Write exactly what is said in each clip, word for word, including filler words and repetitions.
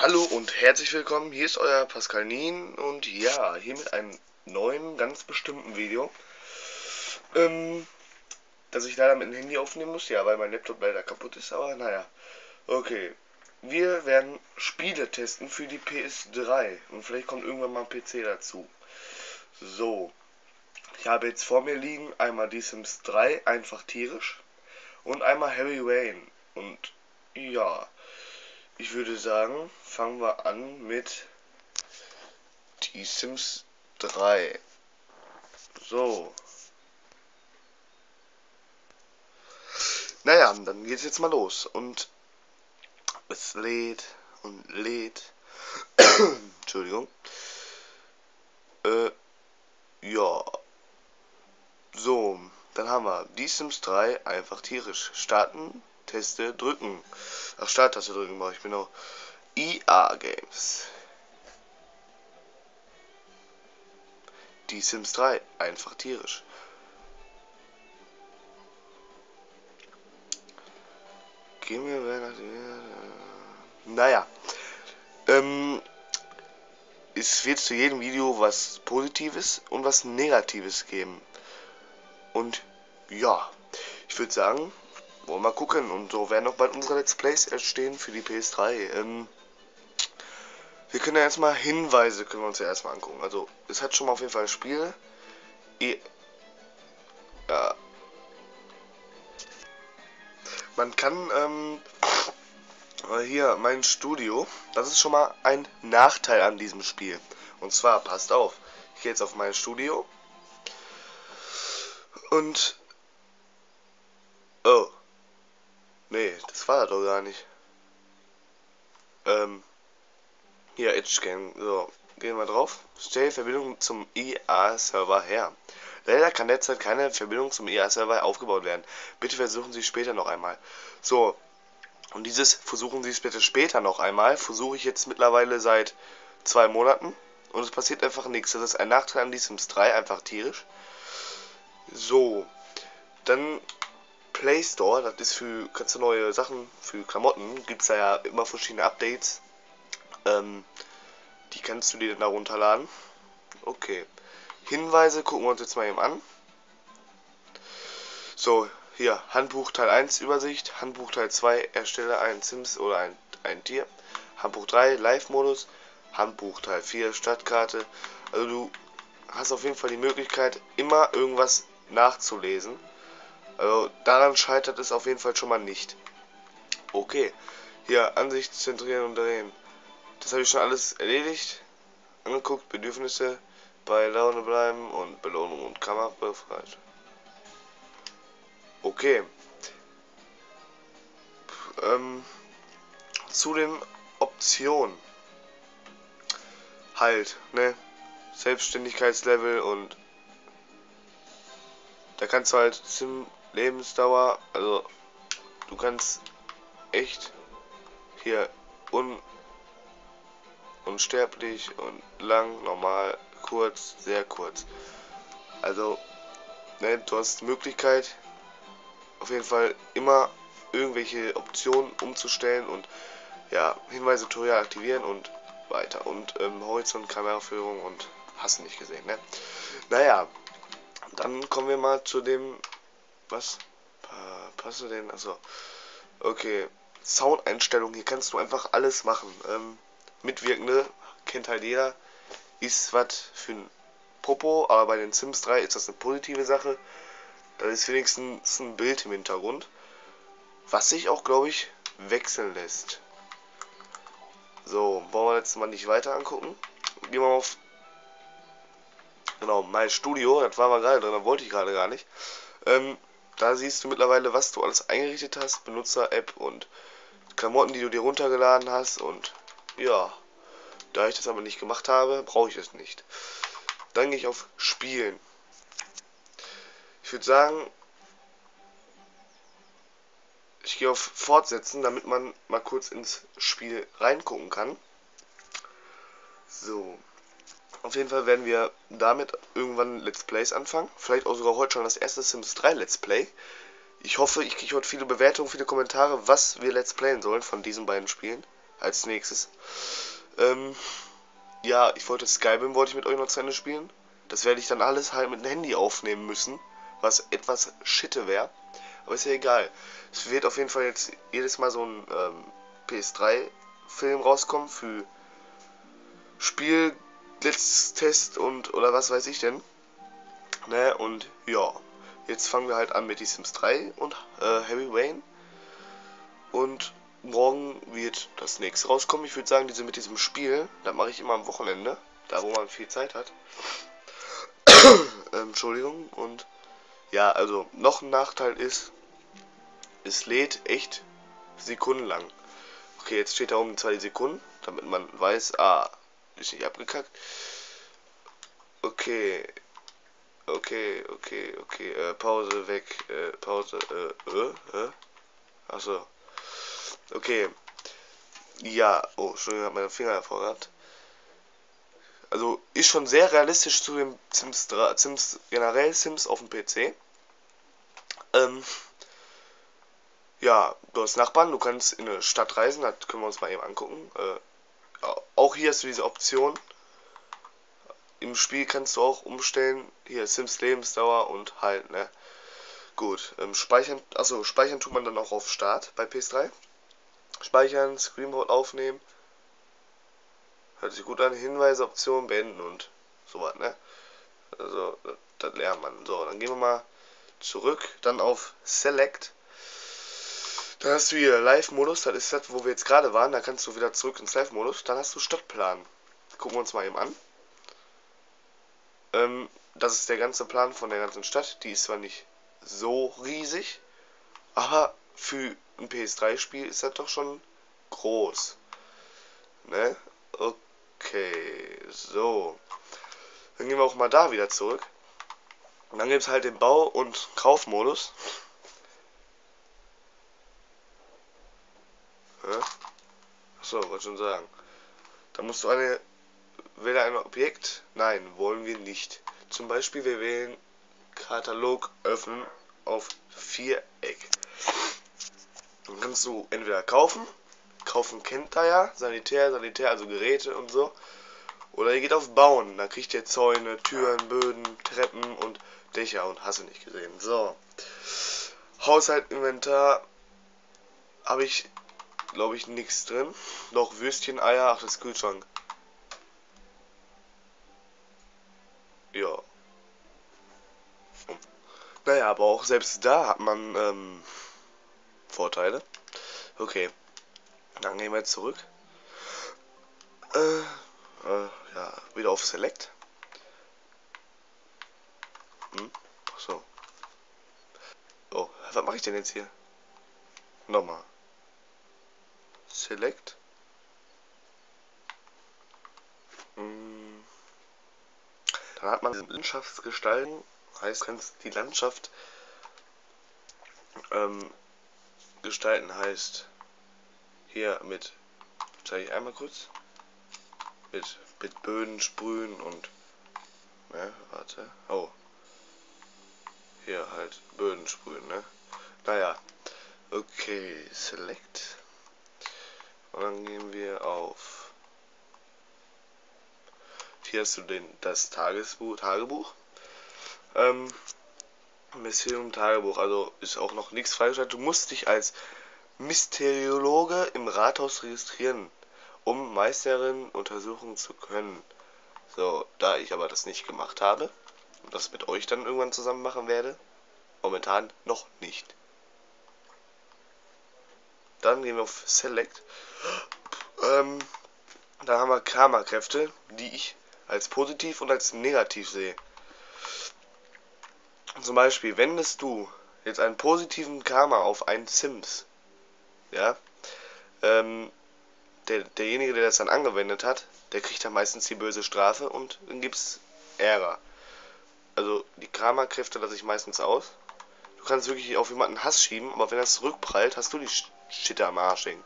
Hallo und herzlich willkommen, hier ist euer Pascal Nien und ja, hier mit einem neuen, ganz bestimmten Video, ähm, das ich leider mit dem Handy aufnehmen muss, ja, weil mein Laptop leider kaputt ist, aber naja, okay. Wir werden Spiele testen für die P S drei und vielleicht kommt irgendwann mal ein P C dazu. So, ich habe jetzt vor mir liegen einmal die Sims drei, einfach tierisch, und einmal Heavy Rain und ja, ich würde sagen, fangen wir an mit die Sims drei. So. Naja, dann geht's jetzt mal los. Und es lädt und lädt. Entschuldigung. Äh, ja. So, dann haben wir die Sims drei einfach tierisch. Starten, Teste, drücken. Ach, Starttaste drücken brauche ich genau. E A Games. Die Sims drei einfach tierisch. Gehen wir nach dem. Naja. Ähm, es wird zu jedem Video was Positives und was Negatives geben. Und ja, ich würde sagen, wollen wir mal gucken. Und so werden auch bald unsere Let's Plays entstehen für die P S drei. Ähm, wir können ja erstmal Hinweise, können wir uns ja erstmal angucken. Also, es hat schon mal auf jeden Fall ein Spiel. E ja. Man kann, ähm, hier, mein Studio, das ist schon mal ein Nachteil an diesem Spiel. Und zwar, passt auf, ich gehe jetzt auf mein Studio. Und, oh, nee, das war das doch gar nicht. Ähm, hier, Edge-Scan, so, gehen wir drauf. Stell Verbindung zum I A-Server her. Leider kann derzeit keine Verbindung zum I A-Server aufgebaut werden. Bitte versuchen Sie später noch einmal. So, und dieses versuchen Sie es bitte später noch einmal, versuche ich jetzt mittlerweile seit zwei Monaten. Und es passiert einfach nichts. Das ist ein Nachteil an die Sims drei, einfach tierisch. So, dann Play Store, das ist für, kannst du neue Sachen für Klamotten, gibt es da ja immer verschiedene Updates. Ähm, die kannst du dir dann da runterladen. Okay. Hinweise gucken wir uns jetzt mal eben an. So, hier, Handbuch Teil eins Übersicht, Handbuch Teil zwei erstelle ein Sims oder ein, ein Tier, Handbuch drei Live-Modus, Handbuch Teil vier Stadtkarte. Also du hast auf jeden Fall die Möglichkeit, immer irgendwas nachzulesen. Also daran scheitert es auf jeden Fall schon mal nicht. Okay, hier Ansicht zentrieren und drehen. Das habe ich schon alles erledigt. Angeguckt, Bedürfnisse, bei Laune bleiben und Belohnung und Kammer befreit. Okay. Ähm, zu den Optionen. Halt, ne? Selbstständigkeitslevel und da kannst du halt Sim Lebensdauer, also du kannst echt hier un unsterblich und lang, normal, kurz, sehr kurz. Also, ne, du hast die Möglichkeit, auf jeden Fall immer irgendwelche Optionen umzustellen und ja, Hinweise Tutorial aktivieren und weiter. Und ähm, Horizont, Kameraführung und hast du nicht gesehen, ne? Naja, dann kommen wir mal zu dem, was passt du denn? Also, okay, Soundeinstellungen, hier kannst du einfach alles machen. Ähm, Mitwirkende, kennt halt jeder, ist was für ein Popo, aber bei den Sims drei ist das eine positive Sache. Da ist wenigstens ein Bild im Hintergrund, was sich auch, glaube ich, wechseln lässt. So, wollen wir jetzt mal nicht weiter angucken. Gehen wir auf, genau, mein Studio, das war mal gerade drin, da wollte ich gerade gar nicht. Ähm, da siehst du mittlerweile, was du alles eingerichtet hast, Benutzer-App und Klamotten, die du dir runtergeladen hast und ja, da ich das aber nicht gemacht habe, brauche ich es nicht. Dann gehe ich auf Spielen. Ich würde sagen, ich gehe auf Fortsetzen, damit man mal kurz ins Spiel reingucken kann. So, auf jeden Fall werden wir damit irgendwann Let's Plays anfangen. Vielleicht auch sogar heute schon das erste Sims drei Let's Play. Ich hoffe, ich kriege heute viele Bewertungen, viele Kommentare, was wir Let's Playen sollen von diesen beiden Spielen. als nächstes. Ähm, ja, ich wollte Skyrim, wollte ich mit euch noch zu Ende spielen. Das werde ich dann alles halt mit dem Handy aufnehmen müssen, was etwas Schitte wäre. Aber ist ja egal. Es wird auf jeden Fall jetzt jedes Mal so ein ähm, P S drei Film rauskommen für Spiel, Let's Test und oder was weiß ich denn. Ne, und ja, jetzt fangen wir halt an mit die Sims drei und äh, Heavy Rain. Und morgen wird das nächste rauskommen. Ich würde sagen, diese mit diesem Spiel, das mache ich immer am Wochenende, da wo man viel Zeit hat. ähm, Entschuldigung. Und ja, also noch ein Nachteil ist, es lädt echt sekundenlang. Okay, jetzt steht da um zwei Sekunden, damit man weiß, ah, ist nicht abgekackt. Okay, okay, okay, okay, äh, Pause weg, äh, Pause, äh, äh, äh. Achso. Okay. Ja, oh, Entschuldigung, ich habe meine Finger hervorgehabt. Also ist schon sehr realistisch zu dem Sims drei, Sims, generell Sims auf dem P C. Ähm, ja, du hast Nachbarn, du kannst in eine Stadt reisen, das können wir uns mal eben angucken. Äh, auch hier hast du diese Option. Im Spiel kannst du auch umstellen, hier Sims Lebensdauer und halt, ne. Gut, ähm, speichern, achso, speichern tut man dann auch auf Start bei P S drei. Speichern, Screenshot aufnehmen. Hört sich gut an, Hinweise, Optionen, beenden und sowas, ne. Also, das, das lernt man. So, dann gehen wir mal zurück, dann auf Select. Dann hast du hier Live-Modus, das ist das, wo wir jetzt gerade waren, da kannst du wieder zurück ins Live-Modus. Dann hast du Stadtplan. Gucken wir uns mal eben an. Ähm, das ist der ganze Plan von der ganzen Stadt. Die ist zwar nicht so riesig, aber für ein P S drei Spiel ist das doch schon groß. Ne? Okay, so. Dann gehen wir auch mal da wieder zurück. Und dann gibt es halt den Bau- und Kaufmodus. Ja? Achso, wollte schon sagen. Da musst du eine. Wähle ein Objekt. Nein, wollen wir nicht. Zum Beispiel, wir wählen Katalog öffnen auf Viereck. Dann kannst du entweder kaufen. Kaufen kennt er ja. Sanitär, Sanitär, also Geräte und so. Oder ihr geht auf Bauen. Da kriegt ihr Zäune, Türen, Böden, Treppen und Dächer und hast du nicht gesehen. So. Haushalt, Inventar. Habe ich, glaube ich, nichts drin. Noch Würstchen, Eier. Ach, das ist Kühlschrank. Ja. Naja, aber auch selbst da hat man ähm, Vorteile. Okay. Dann gehen wir jetzt zurück. Äh, äh, ja, wieder auf Select. Hm? Achso. Oh, was mache ich denn jetzt hier? Nochmal. Select. Hm. Dann hat man diese Landschaftsgestaltung. Heißt, kannst die Landschaft ähm, gestalten. Heißt, hier mit, zeige ich einmal kurz, mit, mit Böden sprühen und, ne, warte, oh. Hier halt Böden sprühen, ne? Naja. Okay, Select. Und dann gehen wir auf. Hier hast du den, das Tagesbuch, Tagebuch. Ähm, Mysterium Tagebuch, also ist auch noch nichts freigeschaltet. Du musst dich als Mysteriologe im Rathaus registrieren, um Meisterin untersuchen zu können. So, da ich aber das nicht gemacht habe und das mit euch dann irgendwann zusammen machen werde, momentan noch nicht. Dann gehen wir auf Select. Ähm, dann haben wir Karma-Kräfte, die ich als positiv und als negativ sehe. Zum Beispiel, wendest du jetzt einen positiven Karma auf einen Sims, ja, ähm, der, derjenige, der das dann angewendet hat, der kriegt dann meistens die böse Strafe und dann gibt's Ärger. Also die Karma-Kräfte lasse ich meistens aus. Du kannst wirklich auf jemanden Hass schieben, aber wenn das zurückprallt, hast du die Shit am Arsch hängen.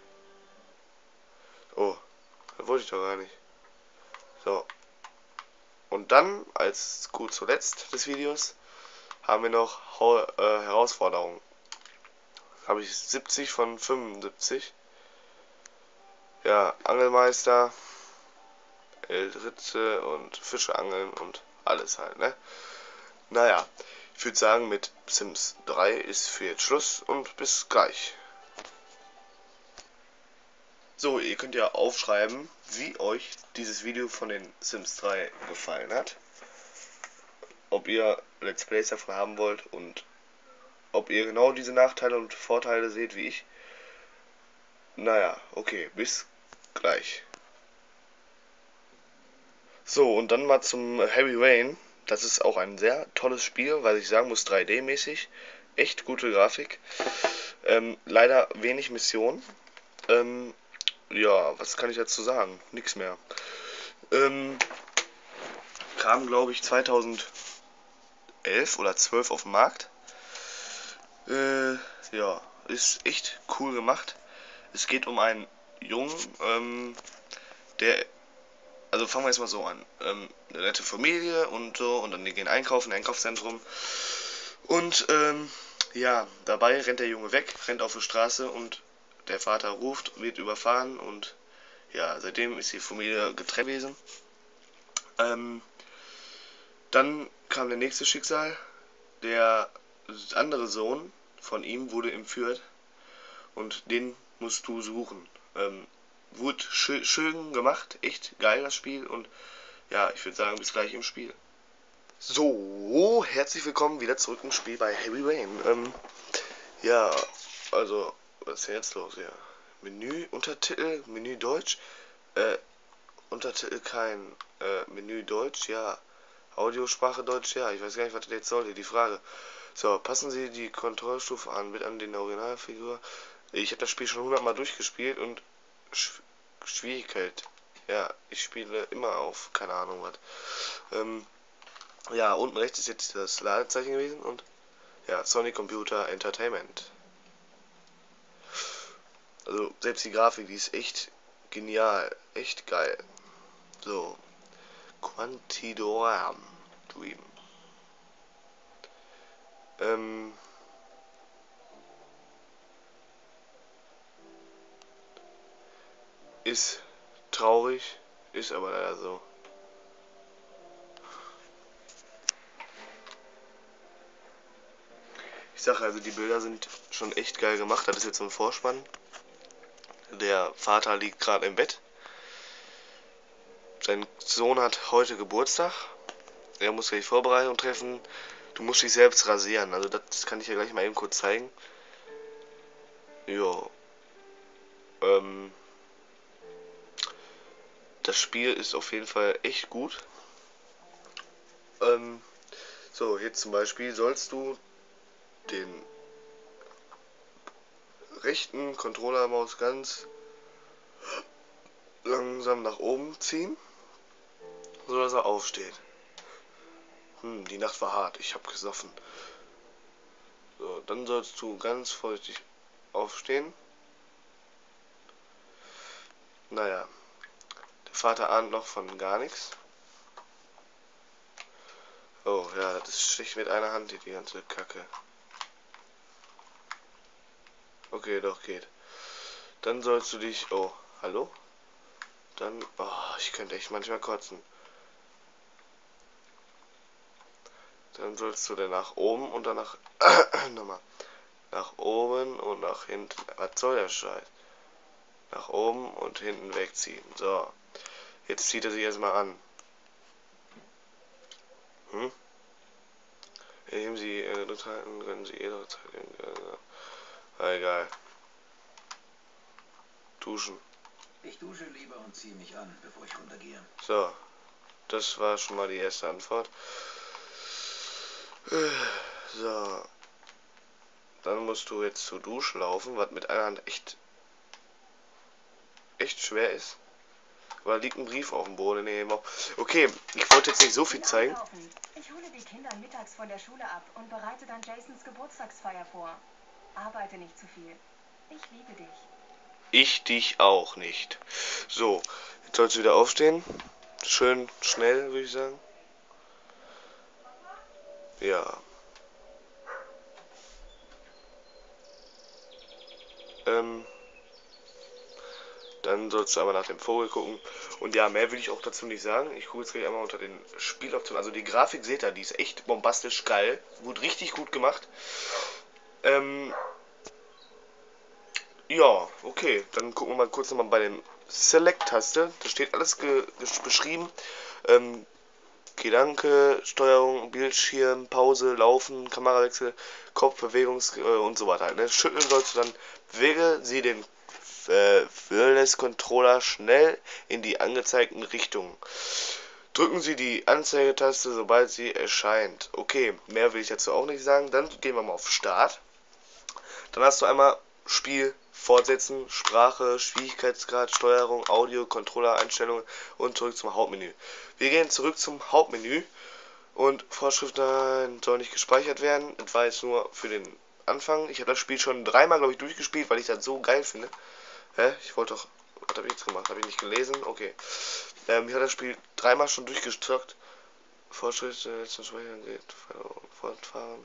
Oh, das wollte ich doch gar nicht. So. Und dann, als gut zuletzt des Videos, haben wir noch äh, Herausforderungen. Habe ich siebzig von fünfundsiebzig. ja, Angelmeister, Ritze und Fische angeln und alles halt, ne? Naja, ich würde sagen, mit Sims drei ist für jetzt Schluss und bis gleich. So, ihr könnt ja aufschreiben, wie euch dieses Video von den Sims drei gefallen hat. Ob ihr Let's Plays davon haben wollt und ob ihr genau diese Nachteile und Vorteile seht wie ich. Naja, okay, bis gleich. So, und dann mal zum Heavy Rain. Das ist auch ein sehr tolles Spiel, weil ich sagen muss, drei D-mäßig. Echt gute Grafik. Ähm, leider wenig Missionen. Ähm, ja, was kann ich dazu sagen? Nix mehr. Ähm, kam, glaube ich, zweitausendelf oder zwölf auf den Markt. Äh, ja, ist echt cool gemacht. Es geht um einen Jungen, ähm, der, also fangen wir jetzt mal so an. Ähm, eine nette Familie und so, und dann die gehen einkaufen, Einkaufszentrum. Und, ähm, ja, dabei rennt der Junge weg, rennt auf die Straße und der Vater ruft, wird überfahren und ja, seitdem ist die Familie getrennt gewesen. Ähm, dann kam der nächste Schicksal. Der andere Sohn von ihm wurde entführt und den musst du suchen. Ähm, wurde schön, schön gemacht, echt geil das Spiel und ja, ich würde sagen, bis gleich im Spiel. So, herzlich willkommen wieder zurück im Spiel bei Heavy Rain. Ähm, ja, also, was ist denn jetzt los hier? Menü, Untertitel, Menü Deutsch, äh, Untertitel kein, äh, Menü Deutsch, ja, Audiosprache Deutsch, ja, ich weiß gar nicht, was das jetzt sollte, die Frage. So, passen Sie die Kontrollstufe an, mit an den Originalfigur. Ich habe das Spiel schon hundertmal durchgespielt und Sch Schwierigkeit, ja, ich spiele immer auf, keine Ahnung was. Ähm, ja, unten rechts ist jetzt das Ladezeichen gewesen und ja, Sony Computer Entertainment. Also selbst die Grafik, die ist echt genial, echt geil. So, Quantidoram Dream. Ähm, ist traurig, ist aber leider so. Ich sage also, die Bilder sind schon echt geil gemacht. Das ist jetzt so ein Vorspann. Der Vater liegt gerade im Bett. Sein Sohn hat heute Geburtstag. Er muss gleich Vorbereitung treffen. Du musst dich selbst rasieren. Also das kann ich ja gleich mal eben kurz zeigen. Jo. Ähm, das Spiel ist auf jeden Fall echt gut. Ähm, so, jetzt zum Beispiel sollst du den rechten Controllermaus ganz langsam nach oben ziehen, so dass er aufsteht. Hm, die Nacht war hart, ich habe gesoffen. So, dann sollst du ganz vorsichtig aufstehen. Naja, der Vater ahnt noch von gar nichts. Oh ja, das ist schlecht mit einer Hand hier, die ganze Kacke. Okay, doch, geht. Dann sollst du dich... Oh, hallo? Dann... Oh, ich könnte echt manchmal kotzen. Dann sollst du dann nach oben und dann nach... nochmal. Nach oben und nach hinten. Was soll der Scheiß? Nach oben und hinten wegziehen. So. Jetzt zieht er sich erstmal an. Hm? Indem Sie äh, halten, können Sie jederzeit... Äh, egal. Duschen. Ich dusche lieber und ziehe mich an, bevor ich runtergehe. So. Das war schon mal die erste Antwort. So. Dann musst du jetzt zur Dusche laufen, was mit einer Hand echt echt schwer ist. Aber da liegt ein Brief auf dem Boden. Nee, okay, ich wollte jetzt nicht so viel zeigen. Ich hole die Kinder mittags von der Schule ab und bereite dann Jasons Geburtstagsfeier vor. Arbeite nicht zu viel. Ich liebe dich. Ich dich auch nicht. So, jetzt sollst du wieder aufstehen. Schön schnell, würde ich sagen. Ja. Ähm. dann sollst du einmal nach dem Vogel gucken. Und ja, mehr will ich auch dazu nicht sagen. Ich gucke jetzt gleich einmal unter den Spieloptionen. Also die Grafik seht ihr, die ist echt bombastisch geil. Gut, richtig gut gemacht. Ähm, ja, okay. Dann gucken wir mal kurz nochmal bei den Select-Taste. Da steht alles beschrieben. Ähm, Gedanke, Steuerung, Bildschirm, Pause, Laufen, Kamerawechsel, Kopfbewegungs äh, und so weiter. Ne? Schütteln sollst du dann, bewege sie den äh, Wireless-Controller schnell in die angezeigten Richtungen. Drücken Sie die Anzeigetaste, sobald sie erscheint. Okay, mehr will ich dazu auch nicht sagen. Dann gehen wir mal auf Start. Dann hast du einmal Spiel, Fortsetzen, Sprache, Schwierigkeitsgrad, Steuerung, Audio, Controller-Einstellungen und zurück zum Hauptmenü. Wir gehen zurück zum Hauptmenü und Vorschriften soll nicht gespeichert werden. Das war jetzt nur für den Anfang. Ich habe das Spiel schon dreimal, glaube ich, durchgespielt, weil ich das so geil finde. Hä? Ich wollte doch... Was habe ich jetzt gemacht? Habe ich nicht gelesen? Okay. Ähm, ich habe das Spiel dreimal schon durchgezockt. Fortschritte zum Speichern geht. Fortfahren.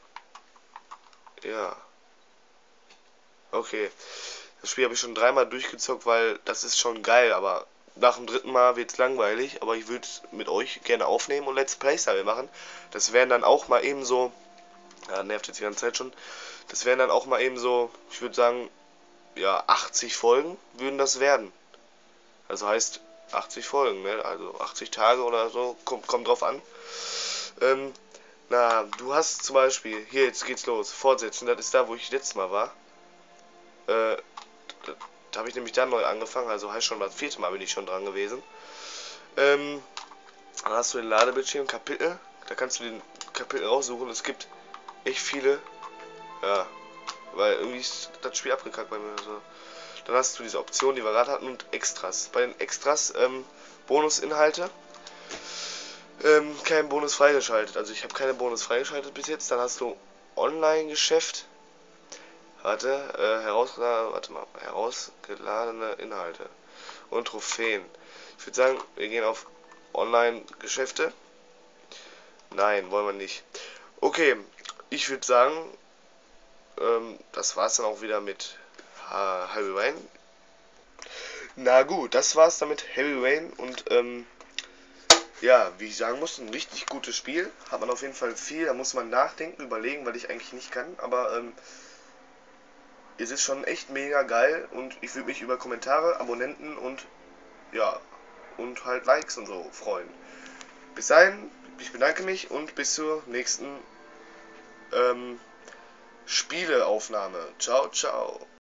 Ja. Okay. Das Spiel habe ich schon dreimal durchgezockt, weil das ist schon geil, aber nach dem dritten Mal wird es langweilig. Aber ich würde es mit euch gerne aufnehmen und Let's Plays damit machen. Das wären dann auch mal eben so... Ja, nervt jetzt die ganze Zeit schon. Das wären dann auch mal eben so, ich würde sagen, ja, achtzig Folgen würden das werden. Also heißt achtzig Folgen, ne? Also achtzig Tage oder so, kommt, kommt drauf an. Ähm, na, du hast zum Beispiel, hier, jetzt geht's los, fortsetzen, das ist da, wo ich letztes Mal war. Äh, da, da habe ich nämlich dann neu angefangen, also heißt schon das vierte Mal bin ich schon dran gewesen. Ähm, dann hast du den Ladebildschirm, Kapitel, da kannst du den Kapitel raussuchen, es gibt echt viele, ja, weil irgendwie ist das Spiel abgekackt bei mir. Also. Dann hast du diese Option, die wir gerade hatten, und Extras. Bei den Extras, ähm, Bonusinhalte, ähm, kein Bonus freigeschaltet. Also ich habe keine Bonus freigeschaltet bis jetzt. Dann hast du Online-Geschäft. Warte, äh, herausgeladene, warte mal, herausgeladene Inhalte und Trophäen. Ich würde sagen, wir gehen auf Online-Geschäfte. Nein, wollen wir nicht. Okay, ich würde sagen, ähm, das war's dann auch wieder mit Heavy Rain. Na gut, das war's damit, Heavy Rain. Und ähm, ja, wie ich sagen muss, ein richtig gutes Spiel. Hat man auf jeden Fall viel, da muss man nachdenken, überlegen, weil ich eigentlich nicht kann. Aber ähm, es ist schon echt mega geil und ich würde mich über Kommentare, Abonnenten und ja, und halt Likes und so freuen. Bis dahin, ich bedanke mich und bis zur nächsten ähm, Spieleaufnahme. Ciao, ciao.